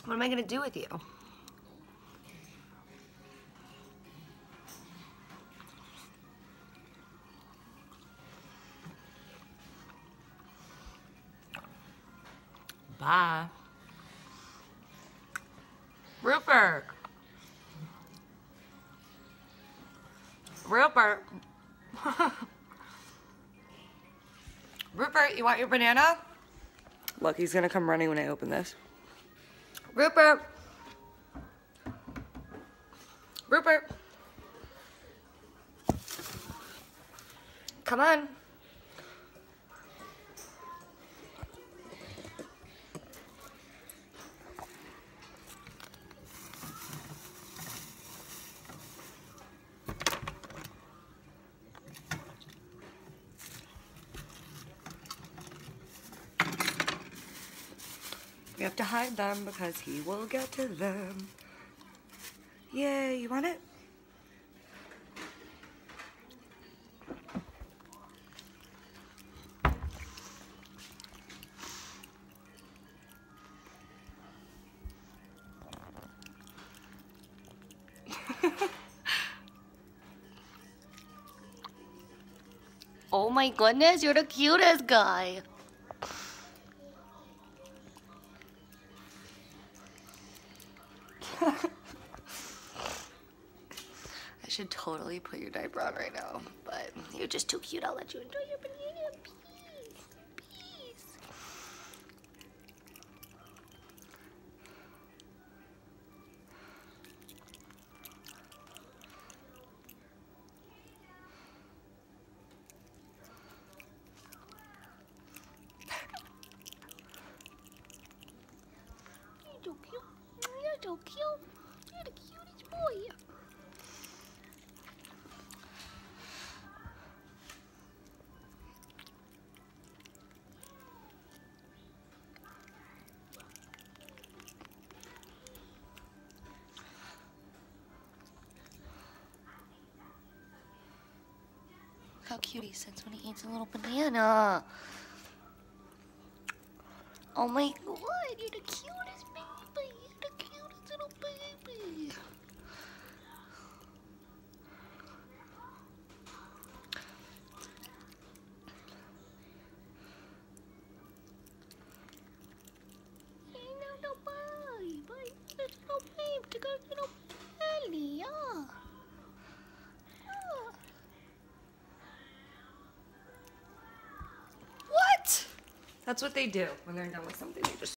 What am I gonna do with you? Bye. Rupert. Rupert. Rupert, you want your banana? Look, he's gonna come running when I open this. Rupert. Rupert. Come on. We have to hide them because he will get to them. Yay, you want it? Oh my goodness, you're the cutest guy. I should totally put your diaper on right now, but you're just too cute. I'll let you enjoy your banana. Peace. Peace. You're so cute. You're so cute. You're the cutest boy. How cute he sits when he eats a little banana. Oh my god, you're the cutest baby. You're the cutest little baby. Hey, little boy. Boy, little babe. To go little belly, yeah. What? That's what they do when they're done with something. They just